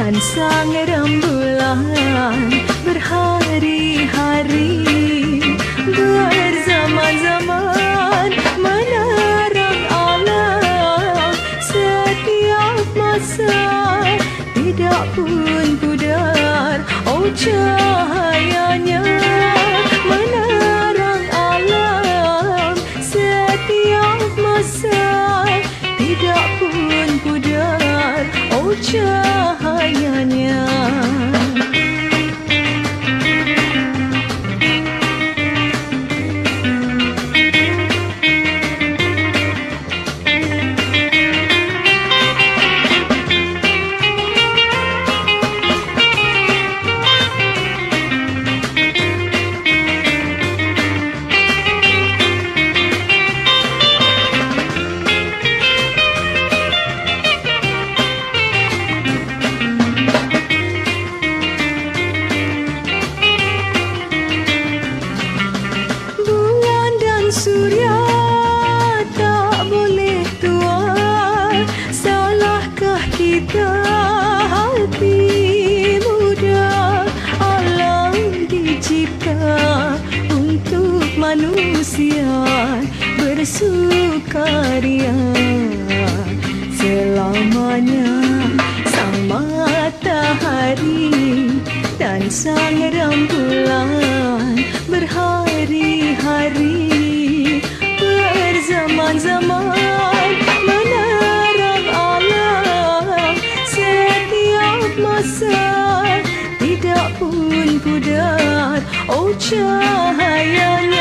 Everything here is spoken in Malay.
dan sang rembulan berhari-hari berzaman-zaman menerang alam setiap masa, tidak pun pudar oh cahayanya menerang alam setiap masa, tidak pun pudar oh cahayanya. Surya tak boleh tua, salahkah kita hati muda? Alam dicipta untuk manusia bersukaria selamanya. Sang matahari dan sang rembulan berhari-hari zaman-zaman menerang alam setiap masa, tidak pun pudar oh cahayanya.